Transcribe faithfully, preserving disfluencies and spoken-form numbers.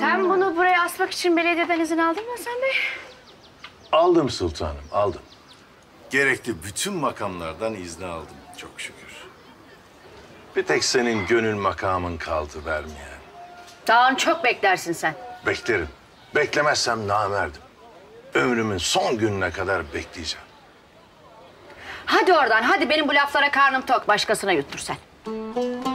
Sen bunu buraya asmak için belediyeden izin aldın mı Hasan Bey? Aldım sultanım, aldım. Gerekli bütün makamlardan izni aldım çok şükür. Bir tek senin gönül makamın kaldı vermeyen. Daha çok beklersin sen. Beklerim. Beklemezsem namerdim. Ömrümün son gününe kadar bekleyeceğim. Hadi oradan, hadi benim bu laflara karnım tok. Başkasına yuttur sen.